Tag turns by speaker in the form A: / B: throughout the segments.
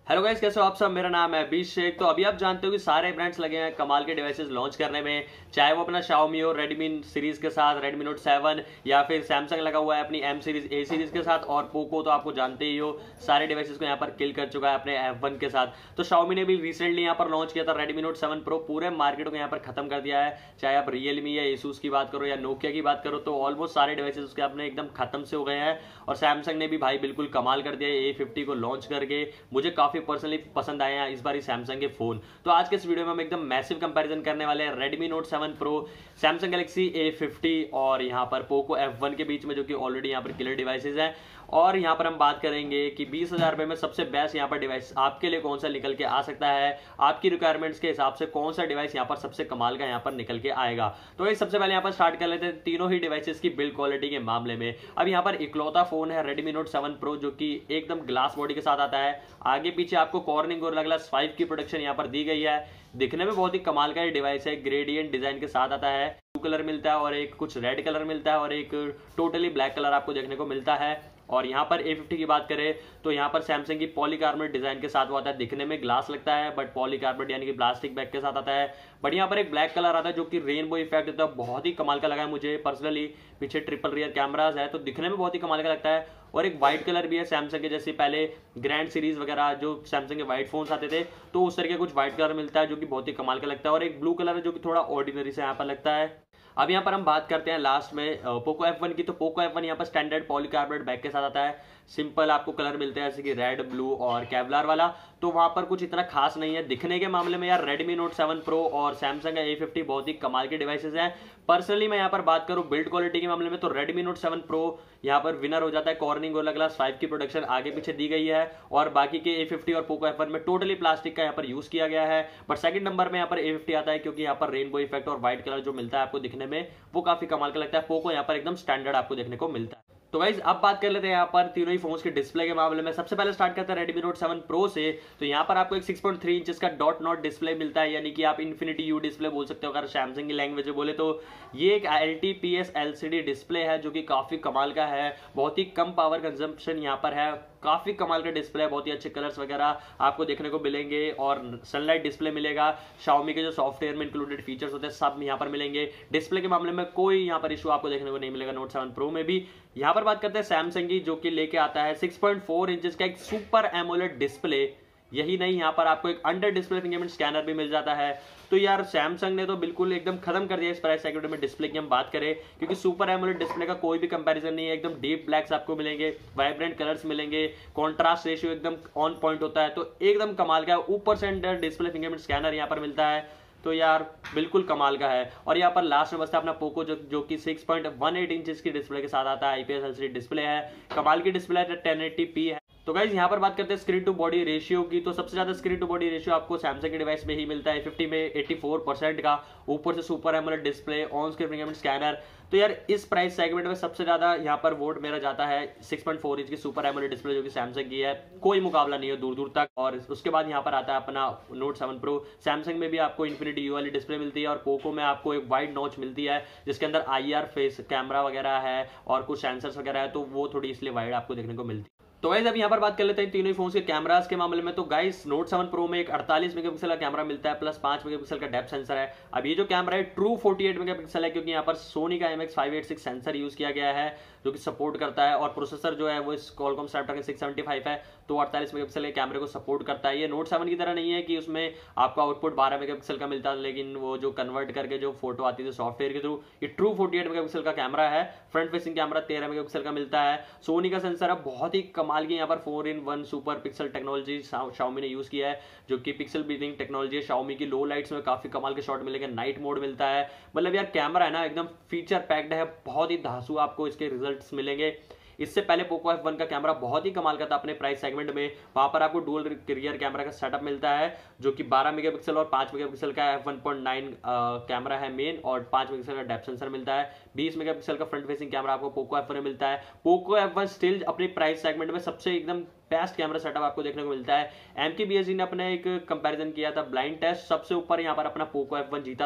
A: Hello guys, कैसे हो आप सब। मेरा नाम है अभिषेक। तो अभी आप जानते हो कि सारे ब्रांड्स लगे हैं कमाल के डिवाइसेस लॉन्च करने में, चाहे वो अपना Xiaomi हो Redmi सीरीज के साथ Redmi Note 7, या फिर Samsung लगा हुआ है अपनी M सीरीज A सीरीज के साथ, और Poco तो आपको जानते ही हो सारे डिवाइसेस को यहाँ पर किल कर चुका है अपने F1 के साथ। तो Xiaomi ने भी रिसेंटली यहाँ पर लॉन्च किया था Redmi Note 7 Pro, पूरे मार्केट को यहाँ पर खत्म कर दिया है। चाहे आप Realme या Asus की बात करो या Nokia की बात करो, तो ऑलमोस्ट सारे डिवाइसेस उसके अपने एकदम खत्म से हो गए हैं। और Samsung ने भी भाई बिल्कुल कमाल कर दिया है A50 को लॉन्च करके। मुझे काफी पर्सनली पसंद आए हैं इस बार सैमसंग के फोन। तो आज के इस वीडियो में हम एकदम मैसिव कंपैरिजन करने वाले हैं Redmi Note 7 Pro, Samsung Galaxy A50 और यहाँ पर Poco F1 के बीच में, जो कि ऑलरेडी यहाँ पर किलर डिवाइसेस हैं। और यहाँ पर हम बात करेंगे कि 20,000 रुपए में सबसे बेस्ट यहाँ पर डिवाइस आपके लिए कौन सा निकल के आ सकता है, आपकी रिक्वायरमेंट्स के हिसाब से कौन सा डिवाइस यहाँ पर सबसे कमाल का यहाँ पर निकल के आएगा। तो ये सबसे पहले यहाँ पर स्टार्ट कर लेते हैं तीनों ही डिवाइसेस की बिल्ड क्वालिटी के मामले में। अब यहाँ पर इकलौता फोन है Redmi Note 7 Pro, जो कि एकदम ग्लास बॉडी के साथ आता है। आगे पीछे आपको कॉर्निंग गोरिल्ला ग्लास 5 की प्रोडक्शन यहाँ पर दी गई है। दिखने में बहुत ही कमाल का ये डिवाइस है, ग्रेडियंट डिजाइन के साथ आता है। ब्लू कलर मिलता है और एक कुछ रेड कलर मिलता है और एक टोटली ब्लैक कलर आपको देखने को मिलता है। और यहाँ पर A50 की बात करें तो यहाँ पर सैमसंग की पॉलीकार्बोनेट डिजाइन के साथ वो आता है। दिखने में ग्लास लगता है बट पॉलीकार्बोनेट यानी कि प्लास्टिक बैग के साथ आता है। बट यहाँ पर एक ब्लैक कलर आता है जो कि रेनबो इफेक्ट देता है, बहुत ही कमाल का लगा है मुझे पर्सनली। पीछे ट्रिपल रियर कैमराज है तो दिखने में बहुत ही कमाल का लगता है। और एक व्हाइट कलर भी है सैमसंग के, जैसे पहले ग्रैंड सीरीज वगैरह जो सैमसंग के व्हाइट फोन्स आते थे तो उस तरीके कुछ व्हाइट कलर मिलता है जो कि बहुत ही कमाल का लगता है। और एक ब्लू कलर है जो कि थोड़ा ऑर्डिनरी से यहाँ पर लगता है। अब यहाँ पर हम बात करते हैं लास्ट में पोको F1 की। तो पोको F1 यहाँ पर स्टैंडर्ड पॉलीकार्बोनेट बैग के साथ आता है। सिंपल आपको कलर मिलते हैं जैसे कि रेड, ब्लू और केवलार वाला। तो वहां पर कुछ इतना खास नहीं है दिखने के मामले में। यार Redmi Note 7 Pro और Samsung का A50 बहुत ही कमाल के डिवाइसेस हैं। पर्सनली मैं यहाँ पर बात करूं बिल्ड क्वालिटी के मामले में तो Redmi Note 7 Pro यहाँ पर विनर हो जाता है। कॉर्निंग गोरिल्ला ग्लास 5 की प्रोडक्शन आगे पीछे दी गई है और बाकी के A50 और Poco F1 में टोटली प्लास्टिक का यहाँ पर यूज किया गया है। बट सेकंड नंबर में यहाँ पर A50 आता है क्योंकि यहाँ पर रेनबो इफेक्ट और व्हाइट कलर जो मिलता है आपको दिखने में वो काफी कमाल का लगता है। पोको यहाँ पर एकदम स्टैंडर्ड आपको देखने को मिलता है। तो गाइस अब बात कर लेते हैं यहाँ पर तीनों ही फोन्स के डिस्प्ले के मामले में। सबसे पहले स्टार्ट करते हैं Redmi Note 7 Pro से। तो यहाँ पर आपको एक 6.3 इंचेस का डॉट नॉट डिस्प्ले मिलता है, यानी कि आप इन्फिनिटी यू डिस्प्ले बोल सकते हो अगर सैमसंग की लैंग्वेज में बोले तो। ये एक LTPS LCD डिस्प्ले है जो कि काफी कमाल का है। बहुत ही कम पावर कंजम्पशन यहाँ पर है, काफी कमाल का डिस्प्ले है। बहुत ही अच्छे कलर्स वगैरह आपको देखने को मिलेंगे और सनलाइट डिस्प्ले मिलेगा। Xiaomi के जो सॉफ्टवेयर में इंक्लूडेड फीचर्स होते हैं सब यहाँ पर मिलेंगे। डिस्प्ले के मामले में कोई यहाँ पर इशू आपको देखने को नहीं मिलेगा Note 7 Pro में भी। यहाँ पर बात करते हैं सैमसंग की, जो कि लेके आता है 6.4 इंचेस का एक सुपर एमोलेड डिस्प्ले। यही नहीं, यहाँ पर आपको एक अंडर डिस्प्ले फिंगरप्रिंट स्कैनर भी मिल जाता है। तो यार सैमसंग ने तो बिल्कुल एकदम खत्म कर दिया इस प्राइस सेगमेंट में डिस्प्ले की हम बात करें, क्योंकि सुपर एमोलेड डिस्प्ले का कोई भी कंपैरिजन नहीं है। एकदम डीप ब्लैक्स आपको मिलेंगे, वाइब्रेंट कलर्स मिलेंगे, कॉन्ट्रास्ट रेशियो एकदम ऑन पॉइंट होता है, तो एकदम कमाल का। ऊपर से अंडर डिस्प्ले फिंगरप्रिंट स्कैनर यहाँ पर मिलता है, तो यार बिल्कुल कमाल का है। और यहाँ पर लास्ट में बचता है अपना पोको जो कि 6.18 इंचेस की डिस्प्ले के साथ आता है। IPS LCD डिस्प्ले है, कमाल की डिस्प्ले है, 1080p है। तो गाइज यहाँ पर बात करते हैं स्क्रीन टू बॉडी रेशियो की। तो सबसे ज्यादा स्क्रीन टू बॉडी रेशियो आपको सैमसंग के डिवाइस में ही मिलता है, A50 में 84% का। ऊपर से super AMOLED display, on screen fingerprint scanner. तो यार इस प्राइस सेगमेंट में सबसे ज्यादा यहाँ पर वोट मेरा जाता है 6.4 इंच की सुपर एमोलेड डिस्प्ले जो कि सैमसंग की है। कोई मुकाबला नहीं है दूर दूर तक। और उसके बाद यहाँ पर आता है अपना Note 7 Pro। सैमसंग में भी आपको इन्फिनिटी यू वाली डिस्प्ले मिलती है और पोको में आपको एक वाइड नॉच मिलती है जिसके अंदर IR फेस कैमरा वगैरह है और कुछ सेंसर्स वगैरह है, तो वो थोड़ी इसलिए वाइड आपको देखने को मिलती है। तो गाइस अब यहाँ पर बात कर लेते हैं तीनों ही फोन्स के कैमरास के मामले में। तो गाइस Note 7 Pro में एक 48 मेगापिक्सल का कैमरा मिलता है प्लस 5 मेगापिक्सल का डेप्थ सेंसर है। अब ये जो कैमरा है ट्रू 48 मेगापिक्सल है क्योंकि यहाँ पर सोनी का MX586 सेंसर यूज किया गया है जो कि सपोर्ट करता है। और प्रोसेसर जो है वो इस Qualcomm Snapdragon 675 है, तो 48 मेगापिक्सल के कैमरे को सपोर्ट करता है। ये Note 7 की तरह नहीं है कि उसमें आपका आउटपुट 12 मेगापिक्सल का मिलता है, लेकिन वो जो कन्वर्ट करके जो फोटो आती थी सॉफ्टवेयर के थ्रू, ये ट्रू 48 मेगापिक्सल का कैमरा है। फ्रंट फेसिंग कैमरा 13 मेगापिक्सल का मिलता है। सोनी का सेंसर है, बहुत ही कमाल की यहाँ पर 4-in-1 super pixel technology Xiaomi ने यूज किया है जो कि पिक्सल ब्रीथिंग टेक्नोलॉजी है। Xiaomi की लो लाइट्स में काफी कमाल के शॉट मिलेंगे, नाइट मोड मिलता है। मतलब यार कैमरा है ना एकदम फीचर पैक्ड है, बहुत ही धांसू आपको इसके रिजल्ट्स मिलेंगे। इससे पहले पोको F1 का कैमरा बहुत ही कमाल का था अपने प्राइस सेगमेंट में। वहां पर आपको डुअल रियर कैमरा का सेटअप मिलता है जो कि 12 मेगापिक्सल और 5 मेगापिक्सल का f1.9 कैमरा है मेन, और 5 मेगापिक्सल का डेप्थ सेंसर मिलता है। 20 मेगापिक्सल का फ्रंट फेसिंग कैमरा आपको पोको F1 में मिलता है। पोको F1 स्टिल अपने प्राइस सेगमेंट में सबसे एकदम बेस्ट कैमरा सेटअप आपको देखने को मिलता है। MKBHD ने अपने एक कंपैरिजन किया था ब्लाइंड टेस्ट, सबसे ऊपर यहाँ पर अपना पोको F1 जीता था।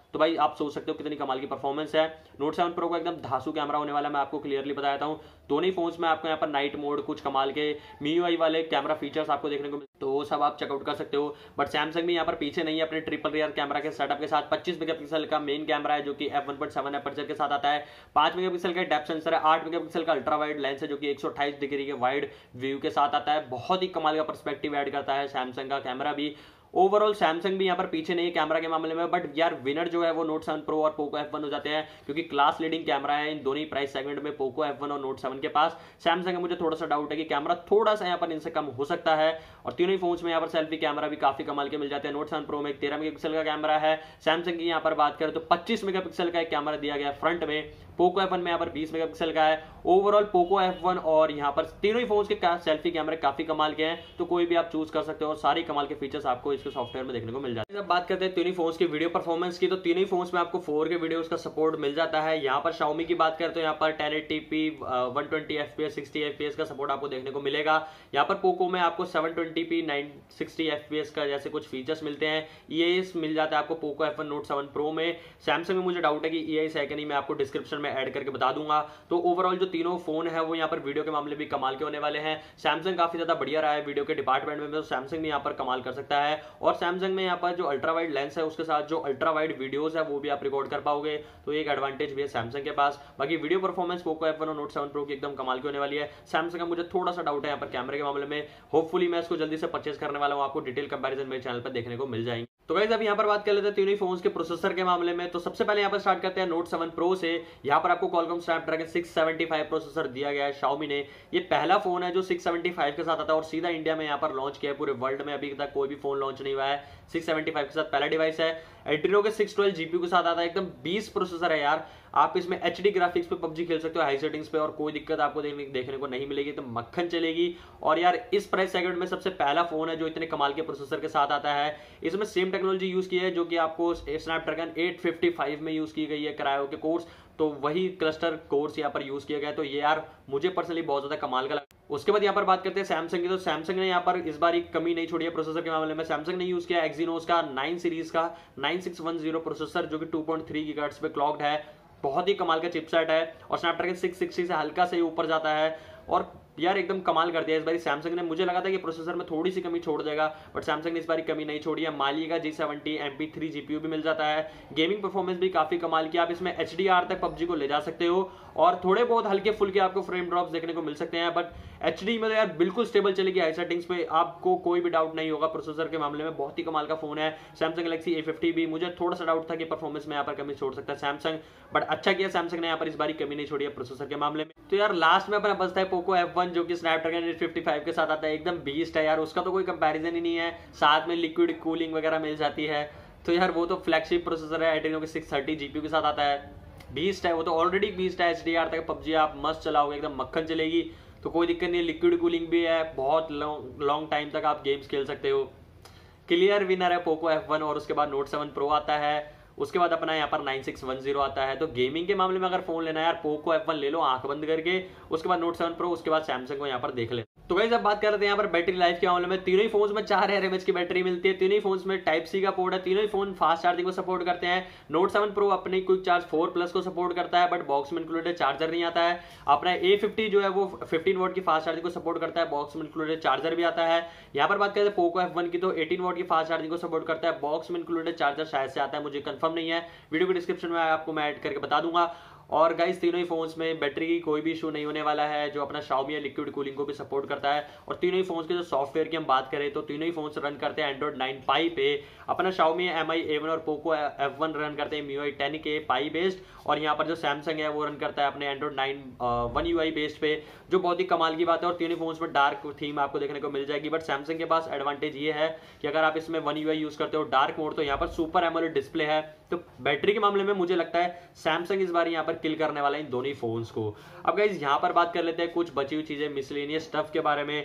A: तो भाई आप सोच सकते हो कितनी कमाल की परफॉर्मेंस है। नोट 7 प्रो का एकदम धांसू कैमरा होने वाला है, मैं आपको क्लियरली बता देता हूँ। दोनों ही फोन्स में आपको यहाँ पर नाइट मोड, कुछ कमाल के MIUI वाले कैमरा फीचर्स आपको देखने को मिलते, तो वो सब आप चेकआउट कर सकते हो। बट सैमसंग भी यहाँ पर पीछे नहीं है अपने ट्रिपल रियर कैमरा के सेटअप के साथ। 25 मेगापिक्सल का मेन कैमरा है जो कि f1.7 एपर्चर के साथ आता है। 5 मेगापिक्सल का डेप्थ सेंसर है। 8 मेगापिक्सल का अल्ट्रा वाइड लेंस है जो कि 128 डिग्री के वाइड व्यू के साथ आता है। बहुत ही कमाल का पर्सपेक्टिव ऐड करता है सैमसंग का कैमरा भी। ओवरऑल सैमसंग भी यहाँ पर पीछे नहीं है कैमरा के मामले में, बट यार विनर जो है वो नोट 7 प्रो और पोको F1 हो जाते हैं, क्योंकि क्लास लीडिंग कैमरा है इन दोनों ही प्राइस सेगमेंट में, पोको F1 और नोट 7 के पास। सैमसंग का मुझे थोड़ा सा डाउट है कि कैमरा थोड़ा सा यहाँ पर इनसे कम हो सकता है। और तीनों ही फोन्स में यहाँ पर सेल्फी कैमरा भी काफी कमाल के मिल जाते हैं। नोट 7 प्रो में 13 मेगापिक्सल का कैमरा है। सैमसंग की यहाँ पर बात करें तो 25 मेगापिक्सल का एक कैमरा दिया गया फ्रंट में। पोको F1 में यहाँ पर 20 मेगापिक्सल का है। ओवरऑल पोको F1 और यहाँ पर तीनों ही फोन्स के सेल्फी कैमरे काफी कमाल के हैं, तो कोई भी आप चूज कर सकते हो और सारी कमाल के फीचर्स आपको इसके सॉफ्टवेयर में देखने को मिल जाते हैं। जब बात करते हैं तीनों ही फोन्स की वीडियो परफॉर्मेंस की, तो तीनों ही फोन्स में आपको 4K वीडियोस का सपोर्ट मिल जाता है। यहाँ पर Xiaomi की बात करें तो यहाँ पर 1080p 120 fps 60 fps का सपोर्ट आपको देखने को मिलेगा। यहाँ पर पोको में आपको 720p 960 fps का जैसे कुछ फीचर्स मिलते हैं। EIS मिल जाता है आपको पोको F1 नोट 7 प्रो में। सैमसंग में मुझे डाउट है कि EIS है कि नहीं, मैं आपको डिस्क्रिप्शन में ऐड करके बता दूंगा। तो ओवरऑल जो तीनों फोन है वो यहाँ पर वीडियो के मामले भी कमाल के होने वाले हैं। सैमसंग काफी ज्यादा बढ़िया रहा है वीडियो के डिपार्टमेंट में, तो सैमसंग भी यहाँ पर कमाल कर सकता है। और सैमसंग में यहाँ पर जो अल्ट्रा वाइड लेंस है उसके साथ जो अल्ट्रा वाइड वीडियोस है वो भी आप रिकॉर्ड कर पाओगे, तो एक एडवांटेज भी है सैमसंग के पास। बाकी वीडियो परफॉर्मेंस पोको F1 और नोट 7 प्रो की एकदम कमाल की होने वाली है। सैमसंग का मुझे थोड़ा सा डाउट है यहाँ पर कैमरे के मामले में। होपफुली मैं इसको जल्दी से परचेस करने वाला हूँ, आपको डिटेल कंपैरिजन मेरे चैनल पर देखने को मिल जाएंगे। तो गाइस अब यहाँ पर बात कर लेते हैं तीनों फोन्स के प्रोसेसर के मामले में। तो सबसे पहले यहाँ पर स्टार्ट करते हैं नोट 7 प्रो से। यहाँ पर आपको Qualcomm Snapdragon 675 प्रोसेसर दिया गया है Xiaomi ने। ये पहला फोन है जो 675 के साथ आता है और सीधा इंडिया में यहाँ पर लॉन्च किया है। पूरे वर्ल्ड में अभी तक कोई भी फोन लॉन्च नहीं हुआ है 675 के साथ, पहला डिवाइस है। एड्रीनो के 612 जीपीयू के साथ आता है, एकदम 20 प्रोसेसर है यार। आप इसमें HD ग्राफिक्स पे PUBG खेल सकते हो हाई सेटिंग्स पे और कोई दिक्कत आपको देखने को नहीं मिलेगी, तो मक्खन चलेगी। और यार इस प्राइस सेगमेंट में सबसे पहला फोन है जो इतने कमाल के प्रोसेसर के साथ आता है। इसमें सेम टेक्नोलॉजी यूज की है जो कि आपको स्नैपड्रैगन 855 में यूज की गई है क्रायो के कोर्स, तो वही क्लस्टर कोर्स यहाँ पर यूज किया गया है। तो ये यार मुझे पर्सनली बहुत ज्यादा कमाल का लगा। उसके बाद यहाँ पर बात करते हैं सैमसंग की, तो सैमसंग ने यहाँ पर इस बार एक कमी नहीं छोड़ी है प्रोसेसर के मामले में। सैमसंग ने यूज किया एक्जीनोस का 9 सीरीज का 9610 प्रोसेसर जो कि 2.3 गीगाहर्ट्ज पे क्लॉक्ड है। बहुत ही कमाल का चिपसेट है और स्नैपड्रैगन 660 से हल्का से ऊपर जाता है। और यार एकदम कमाल कर दिया इस बार सैमसंग ने। मुझे लगा था कि प्रोसेसर में थोड़ी सी कमी छोड़ देगा, बट सैमसंग ने इस बार कमी नहीं छोड़ी है। माली का G70 MP3 जीपीयू भी मिल जाता है। गेमिंग परफॉर्मेंस भी काफी कमाल की, आप इसमें HDR तक PUBG को ले जा सकते हो और थोड़े बहुत हल्के फुल्के आपको फ्रेम ड्रॉप्स देखने को मिल सकते हैं, बट HD में तो यार बिल्कुल स्टेबल चलेगी हाई सेटिंग्स पे, आपको कोई भी डाउट नहीं होगा प्रोसेसर के मामले में। बहुत ही कमाल का फोन है सैमसंग गैलेक्सी A50 भी। मुझे थोड़ा सा डाउट था कि परफॉर्मेंस में यहाँ पर कमी छोड़ सकता है सैमसंग, बट अच्छा किया सैमसंग ने यहाँ पर इस बार कमी नहीं छोड़ी है प्रोसेसर के मामले में। तो यार लास्ट में अपना बचता है पोको F1 जो कि स्नैपड्रैगन 855 के साथ आता है। एकदम बीस्ट है यार, उसका तो कोई कंपैरिजन ही नहीं है। साथ में लिक्विड कूलिंग वगैरह मिल जाती है, तो यार वो तो फ्लैगशिप प्रोसेसर है। एड्रीनो के 630 जीपीयू के साथ आता है, बीस्ट है वो तो, ऑलरेडी बीस्ट है। HDR तक PUBG आप मस्त चलाओगे, एकदम मक्खन चलेगी, तो कोई दिक्कत नहीं है। लिक्विड कूलिंग भी है, बहुत लॉन्ग टाइम तक आप गेम्स खेल सकते हो। क्लियर विनर है पोको F1 और उसके बाद नोट 7 प्रो आता है। उसके बाद अपना यहाँ पर 9610 आता है। तो गेमिंग के मामले में अगर फोन लेना है यार पोको F1 ले लो आंख बंद करके, उसके बाद नोट 7 प्रो, उसके बाद सैमसंग को यहाँ पर देख ले। तो गाइस अब बात कर रहे थे यहाँ पर बैटरी लाइफ के मामले में। तीनों ही फोन्स में 4000 mAh की बैटरी मिलती है। तीनों ही फोन्स में टाइप सी का पोर्ट है। तीनों ही फोन फास्ट चार्जिंग को सपोर्ट करते हैं। नोट 7 प्रो अपने क्विक चार्ज 4+ को सपोर्ट करता है, बट बॉक्स में इंक्लूडेड चार्जर नहीं आता है। अपना A50 जो है वो 15 वोट की फास्ट चार्जिंग को सपोर्ट करता है, बॉक्स में इंक्लूडेड चार्जर भी आता है। यहाँ पर बात करते हैं पोको F1 की, तो 18 वोट की फास्ट चार्जिंग को सपोर्ट करता है, बॉक्स में इंक्लूडेड चार्जर शायद से आता है, मुझे कंफर्म नहीं है। वीडियो के डिस्क्रिप्शन में आपको मैं ऐड करके बता दूंगा। और गाइस तीनों ही फोन्स में बैटरी की कोई भी इशू नहीं होने वाला है। जो अपना Xiaomi है लिक्विड कूलिंग को भी सपोर्ट करता है। और तीनों ही फोन्स के जो सॉफ्टवेयर की हम बात करें तो तीनों ही फोन्स रन करते हैं Android 9 Pie पे। अपना Xiaomi Mi A1 और Poco F1 रन करते हैं MIUI 10K Pie बेस्ड, और यहाँ पर जो Samsung है वो रन करता है अपने Android 9 One UI बेस्ड पे, जो बहुत ही कमाल की बात है। और तीनों फोन्स में डार्क थीम आपको देखने को मिल जाएगी, बट Samsung के पास एडवांटेज ये है कि अगर आप इसमें One UI यूज करते हो डार्क मोड, तो यहाँ पर सुपर एमोलेड डिस्प्ले है। तो बैटरी के मामले में मुझे लगता है Samsung इस बार यहाँ पर किल करने वाला है इन दोनों फोन्स को। अब गाइस यहाँ पर बात कर लेते हैं कुछ बची हुई चीजें मिसलेनियस स्टफ के बारे में।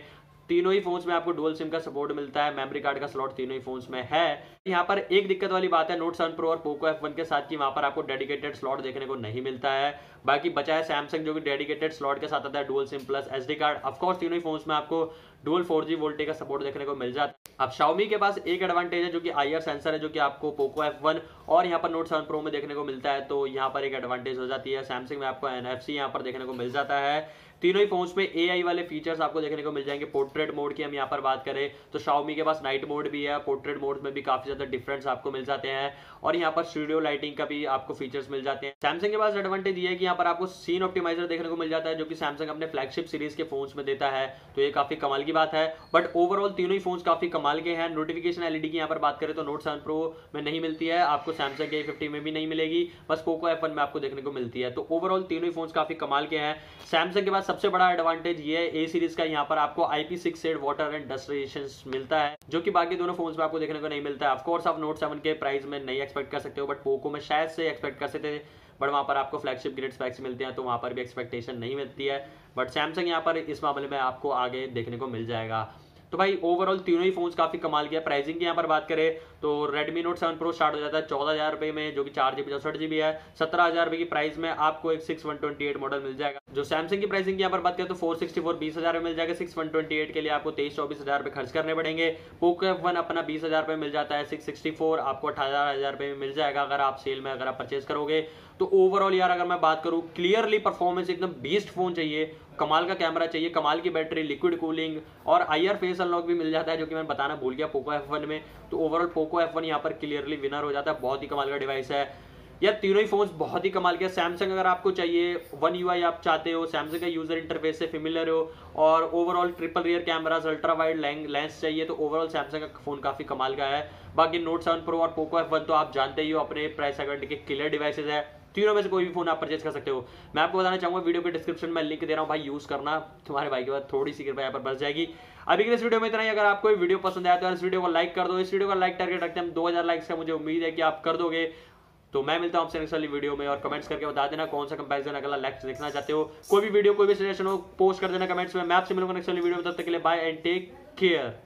A: तीनों ही फोन्स में आपको डुअल सिम का सपोर्ट मिलता है, मेमोरी कार्ड का स्लॉट तीनों ही फोन्स में है। यहाँ पर एक दिक्कत वाली बात है नोट 7 प्रो और पोको F1 के साथ कि वहां पर आपको डेडिकेटेड स्लॉट देखने को नहीं मिलता है। बाकी बचा है सैमसंग जो कि डेडिकेटेड स्लॉट के साथ आता है, dual SIM plus SD card. Of course तीनों ही फोन्स में आपको डुअल 4G वोल्टेज का सपोर्ट देखने को मिल जाता है। अब Xiaomi के पास एक एडवांटेज है जो कि IR सेंसर है, जो कि आपको पोको F1 और यहाँ पर नोट 7 प्रो में देखने को मिलता है, तो यहाँ पर एक एडवांटेज हो जाती है। सैमसंग में आपको NFC यहाँ पर देखने को मिल जाता है। तीनों ही फोन्स में AI वाले फीचर्स आपको देखने को मिल जाएंगे। पोर्ट्रेट मोड की हम यहाँ पर बात करें तो Xiaomi के पास नाइट मोड भी है, पोर्ट्रेट मोड में भी काफी ज्यादा डिफरेंस आपको मिल जाते हैं, और यहाँ पर स्टूडियो लाइटिंग का भी आपको फीचर्स मिल जाते हैं। सैमसंग के पास एडवांटेज ये है कि यहाँ पर आपको सीन ऑप्टिमाइजर देखने को मिल जाता है, जो कि सैमसंग अपने फ्लैगशिप सीरीज के फोन्स में देता है, तो ये काफी कमाल की बात है। बट ओवरऑल तीनों ही फोन्स काफी कमाल के हैं। नोटिफिकेशन LED की यहाँ पर बात करें तो नोट 7 प्रो में नहीं मिलती है, आपको सैमसंग के A50 में भी नहीं मिलेगी, बस पोको F1 में आपको देखने को मिलती है। तो ओवरऑल तीनों ही फोन्स काफी कमाल के हैं। सैमसंग के पास सबसे बड़ा एडवांटेज ये है A सीरीज का, यहाँ पर आपको IP68 water and dust resistance मिलता है, जो कि बाकी दोनों फोन्स में आपको देखने को नहीं मिलता है। ऑफ कोर्स आप नोट 7 के प्राइस में नहीं एक्सपेक्ट कर सकते हो, बट पोको में शायद से एक्सपेक्ट कर सकते थे, बट वहां पर आपको फ्लैगशिप ग्रेड स्पेक्स मिलते हैं, तो वहां पर भी एक्सपेक्टेशन नहीं मिलती है। बट सैमसंग यहाँ पर इस मामले में आपको आगे देखने को मिल जाएगा। तो भाई ओवरऑल तीनों ही फोन्स काफी कमाल किया। प्राइसिंग की यहाँ पर बात करें तो Redmi Note 7 Pro स्टार्ट हो जाता है 14,000 रुपए में, जो कि 4GB 64GB है। 17,000 रुपए की प्राइस में आपको एक 6128 मॉडल मिल जाएगा। जो सैमसंग की प्राइसिंग की यहाँ पर बात करें तो 464 20,000 में मिल जाएगा। 6128 के लिए आपको 23-24,000 रुपए खर्च करने पड़ेंगे। पोको F1 अपना 20,000 रुपए मिल जाता है, 664 आपको 18,000 रुपए में मिल जाएगा अगर आप सेल में अगर आप परचेज करोगे। तो ओवरऑल यार अगर मैं बात करूं क्लियरली परफॉर्मेंस एकदम बीस्ट फोन चाहिए, कमाल का कैमरा चाहिए, कमाल की बैटरी, लिक्विड कूलिंग और IR फेस अनलॉक भी मिल जाता है, जो कि मैं बताना भूल गया पोको F1 में। तो ओवरऑल पोको F1 यहाँ पर क्लियरली विनर हो जाता है। बहुत ही कमाल का डिवाइस है यार, तीनों ही फोन्स बहुत ही कमाल के। सैमसंग अगर आपको चाहिए वन UI आप चाहते हो, सैमसंग का यूजर इंटरफेस से फेमिलियर हो, और overall triple rear cameras, ultra wide lens चाहिए, तो ओवरऑल सैमसंग का फोन काफी कमाल का है। बाकी नोट 7 प्रो और पोको F1 तो आप जानते ही हो अपने प्राइस सेगमेंट के क्लियर डिवाइसेज है, तीनों में से कोई भी फोन आप परचेज कर सकते हो। मैं आपको बताना चाहूंगा वीडियो के डिस्क्रिप्शन में लिंक दे रहा हूं भाई, यूज करना, तुम्हारे भाई के बाद थोड़ी सी कृपया पर बच जाएगी। अभी के इस वीडियो में इतना ही। अगर आपको वीडियो पसंद आया तो इस वीडियो को लाइक कर दो। इस वीडियो का लाइक टारगेट रखते हैं हम 2000 लाइक्स का, मुझे उम्मीद है कि आप कर दोगे। तो मैं मिलता हूं आपसे नेक्स्ट वाली वीडियो में, और कमेंट्स करके बता देना कौन सा कंपैरिजन अगला नेक्स्ट देखना चाहते हो। कोई भी वीडियो कोई भी सजेशन हो पोस्ट कर देना कमेंट्स में। मैं आपसे मिलूंगा नेक्स्ट वाली वीडियो में, तब तक के लिए बाय एंड टेक केयर।